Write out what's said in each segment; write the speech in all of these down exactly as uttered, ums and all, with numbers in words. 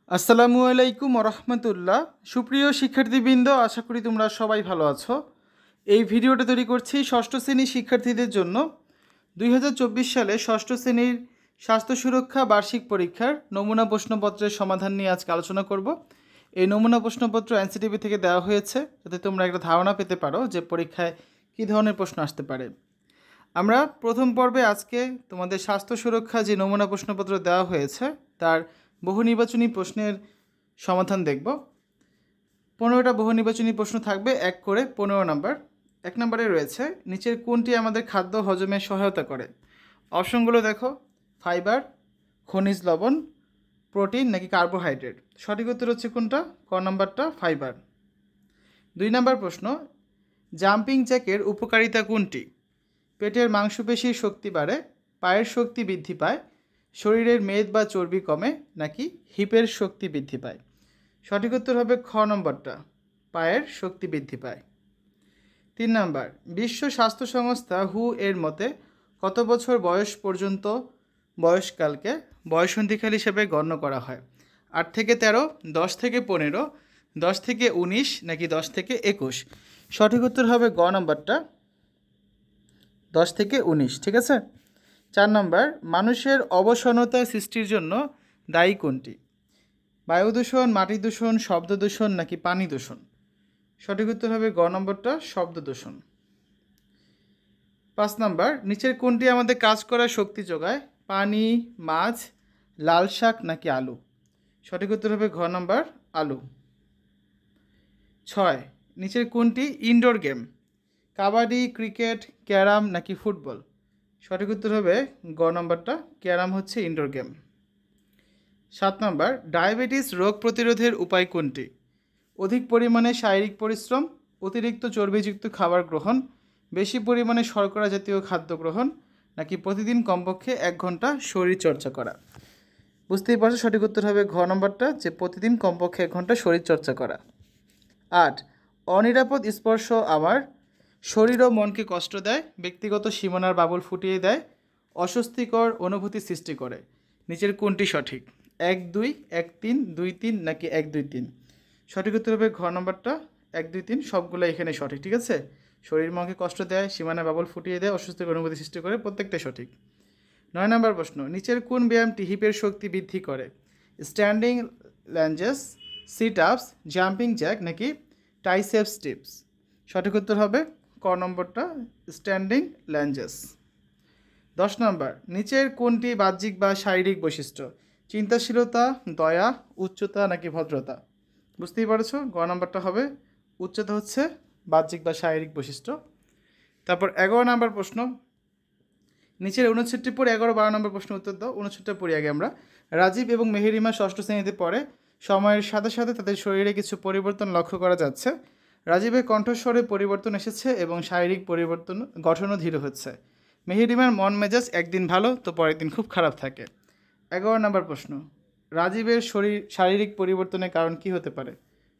আসসালামু আলাইকুম ওরহমতুল্লাহ। সুপ্রিয় শিক্ষার্থীবৃন্দ, আশা করি তোমরা সবাই ভালো আছো। এই ভিডিওটা তৈরি করছি ষষ্ঠ শ্রেণীর শিক্ষার্থীদের জন্য। দুই হাজার চব্বিশ সালে ষষ্ঠ শ্রেণীর স্বাস্থ্য সুরক্ষা বার্ষিক পরীক্ষার নমুনা প্রশ্নপত্রের সমাধান নিয়ে আজকে আলোচনা করব। এই নমুনা প্রশ্নপত্র এনসিটিভি থেকে দেওয়া হয়েছে, যাতে তোমরা একটা ধারণা পেতে পারো যে পরীক্ষায় কী ধরনের প্রশ্ন আসতে পারে। আমরা প্রথম পর্বে আজকে তোমাদের স্বাস্থ্য সুরক্ষা যে নমুনা প্রশ্নপত্র দেওয়া হয়েছে তার বহু নির্বাচনী প্রশ্নের সমাধান দেখব। পনেরোটা বহু নির্বাচনী প্রশ্ন থাকবে, এক করে পনেরো নাম্বার। এক নম্বরে রয়েছে, নিচের কোনটি আমাদের খাদ্য হজমে সহায়তা করে? অপশনগুলো দেখো, ফাইবার, খনিজ লবণ, প্রোটিন নাকি কার্বোহাইড্রেট। সঠিক উত্তর হচ্ছে কোনটা? ক নাম্বারটা, ফাইবার। দুই নম্বর প্রশ্ন, জাম্পিং জ্যাকের উপকারিতা কোনটি? পেটের মাংসপেশির শক্তি বাড়ে, পায়ের শক্তি বৃদ্ধি পায়, শরীরের মেদ বা চর্বি কমে, নাকি হিপের শক্তি বৃদ্ধি পায়। সঠিক উত্তর হবে খ নম্বরটা, পায়ের শক্তি বৃদ্ধি পায়। তিন নম্বর, বিশ্ব স্বাস্থ্য সংস্থা হু এর মতে কত বছর বয়স পর্যন্ত বয়সকালকে বয়সন্ধিকাল হিসেবে গণ্য করা হয়? আট থেকে তেরো, দশ থেকে পনেরো, দশ থেকে উনিশ, নাকি দশ থেকে একুশ। সঠিক উত্তর হবে গ নম্বরটা, দশ থেকে উনিশ। ঠিক আছে। চার নম্বর, মানুষের অবসন্নতা সৃষ্টির জন্য দায়ী কোনটি? বায়ু দূষণ, মাটি দূষণ, শব্দ দূষণ, নাকি পানি দূষণ। সঠিক উত্তর হবে গ নম্বরটা, শব্দ দূষণ। পাঁচ নম্বর, নিচের কোনটি আমাদের কাজ করার শক্তি যোগায়? পানি, মাছ, লাল শাক, নাকি আলু। সঠিক উত্তর হবে ঘ নম্বর, আলু। ছয়, নিচের কোনটি indoor game? Kabaddi, cricket, carrom, নাকি ফুটবল। সঠিক উত্তর হবে গ নম্বরটা, ক্যারাম হচ্ছে ইনডোর গেম। সাত নম্বর, ডায়াবেটিস রোগ প্রতিরোধের উপায় কোনটি? অধিক পরিমাণে শারীরিক পরিশ্রম, অতিরিক্ত চর্বিযুক্ত খাবার গ্রহণ, বেশি পরিমাণে শর্করা জাতীয় খাদ্য গ্রহণ, নাকি প্রতিদিন কমপক্ষে এক ঘন্টা শরীরচর্চা করা। বুঝতেই পারছো, সঠিক উত্তর হবে ঘ নম্বরটা, যে প্রতিদিন কমপক্ষে এক ঘন্টা শরীরচর্চা করা। আট, অনিরাপদ স্পর্শ আমার শরীর ও মনকে কষ্ট দেয়, ব্যক্তিগত সীমানার বাবুল ফুটিয়ে দেয়, অস্বস্তিকর অনুভূতি সৃষ্টি করে। নিচের কোনটি সঠিক? এক দুই, এক তিন, দুই তিন, নাকি এক দুই তিন। সঠিক উত্তর হবে ঘ নম্বরটা, এক দুই তিন, সবগুলো এখানে সঠিক। ঠিক আছে। শরীর মনকে কষ্ট দেয়, সীমানা বাবুল ফুটিয়ে দেয়, অস্বস্তিকর অনুভূতি সৃষ্টি করে, প্রত্যেকটাই সঠিক। নয় নম্বর প্রশ্ন, নিচের কোন ব্যায়ামটি হিপের শক্তি বৃদ্ধি করে? Standing lunges, sit ups, jumping jack, নাকি ট্রাইসেপস টিপস। সঠিক উত্তর হবে ক নম্বরটা, স্ট্যান্ডিং ল্যাঞ্জেস। দশ নম্বর, নিচের কোনটি বাহ্যিক বা শারীরিক বৈশিষ্ট্য? চিন্তাশীলতা, দয়া, উচ্চতা, নাকি ভদ্রতা। বুঝতেই পারছো, গ নম্বরটা হবে, উচ্চতা হচ্ছে বাহ্যিক বা শারীরিক বৈশিষ্ট্য। তারপর এগারো নম্বর প্রশ্ন, নিচের উনষট্টি পরে এগারো বারো নম্বর প্রশ্ন উত্তর দাও। উনষট্টি পড়ি আগে আমরা। রাজীব এবং মেহেরিমা ষষ্ঠ শ্রেণীতে পড়ে, সময়ের সাথে সাথে তাদের শরীরে কিছু পরিবর্তন লক্ষ্য করা যাচ্ছে। রাজীবের কণ্ঠস্বরে পরিবর্তন এসেছে এবং শারীরিক পরিবর্তন গঠনও ধীর হচ্ছে। মেহেরিমার মন মেজাজ একদিন ভালো তো পরের দিন খুব খারাপ থাকে। এগারো নম্বর প্রশ্ন, রাজীবের শরীর শারীরিক পরিবর্তনের কারণ কি হতে পারে?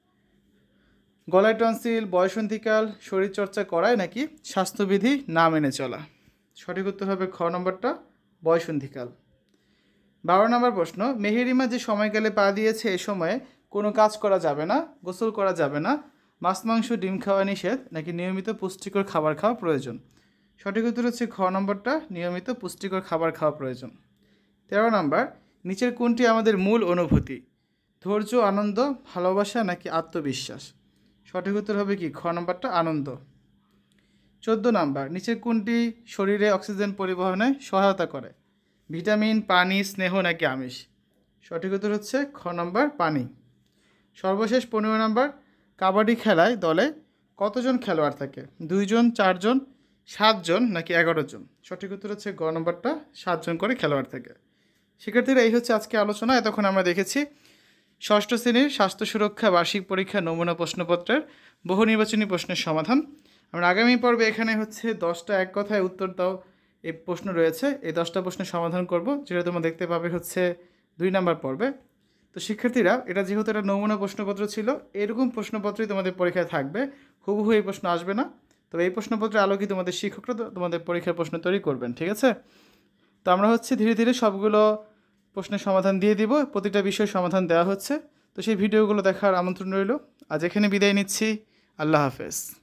গলায় টনসিল, বয়সন্ধিকাল, শরীরচর্চা করায়, নাকি স্বাস্থ্যবিধি না মেনে চলা। সঠিক উত্তর হবে খ নম্বরটা, বয়সন্ধিকাল। বারো নম্বর প্রশ্ন, মেহেরিমা যে সময়কালে পা দিয়েছে এ সময়ে কোনো কাজ করা যাবে না, গোসল করা যাবে না, মাছ মাংস ডিম খাওয়া নিষেধ, নাকি নিয়মিত পুষ্টিকর খাবার খাওয়া প্রয়োজন। সঠিক উত্তর হচ্ছে খ নম্বরটা, নিয়মিত পুষ্টিকর খাবার খাওয়া প্রয়োজন। তেরো নম্বর, নিচের কোনটি আমাদের মূল অনুভূতি? ধৈর্য, আনন্দ, ভালোবাসা, নাকি আত্মবিশ্বাস। সঠিক উত্তর হবে কি, খ নম্বরটা, আনন্দ। চোদ্দো নাম্বার, নিচের কোনটি শরীরে অক্সিজেন পরিবহনে সহায়তা করে? ভিটামিন, পানি, স্নেহ, নাকি আমিষ। সঠিক উত্তর হচ্ছে খ নম্বর, পানি। সর্বশেষ পনেরো নাম্বার, কাবাডি খেলায় দলে কতজন খেলোয়াড় থাকে? দুইজন, চারজন, সাতজন, নাকি এগারো জন। সঠিক উত্তর হচ্ছে গ নম্বরটা, সাতজন করে খেলোয়াড় থাকে। শিক্ষার্থীরা, এই হচ্ছে আজকে আলোচনা। এতক্ষণ আমরা দেখেছি ষষ্ঠ শ্রেণীর স্বাস্থ্য সুরক্ষা বার্ষিক পরীক্ষা নমুনা প্রশ্নপত্রের বহু নির্বাচনী প্রশ্নের সমাধান। আমরা আগামী পর্বে এখানে হচ্ছে দশটা এক কথায় উত্তর দাও এই প্রশ্ন রয়েছে, এই দশটা প্রশ্নের সমাধান করব, যেটা তোমরা দেখতে পাবে হচ্ছে দুই নম্বর পর্বে। তো শিক্ষার্থীরা, এটা যেহেতু একটা নমুনা প্রশ্নপত্র ছিল, এরকম প্রশ্নপত্রই তোমাদের পরীক্ষায় থাকবে, হুবহু এই প্রশ্ন আসবে না। তবে এই প্রশ্নপত্রের আলোকে তোমাদের শিক্ষকরা তোমাদের পরীক্ষার প্রশ্ন তৈরি করবেন। ঠিক আছে। তো আমরা হচ্ছে ধীরে ধীরে সবগুলো প্রশ্নের সমাধান দিয়ে দিব, প্রতিটা বিষয়ের সমাধান দেওয়া হচ্ছে। তো সেই ভিডিওগুলো দেখার আমন্ত্রণ রইল। আজ এখানে বিদায় নিচ্ছি। আল্লাহ হাফেজ।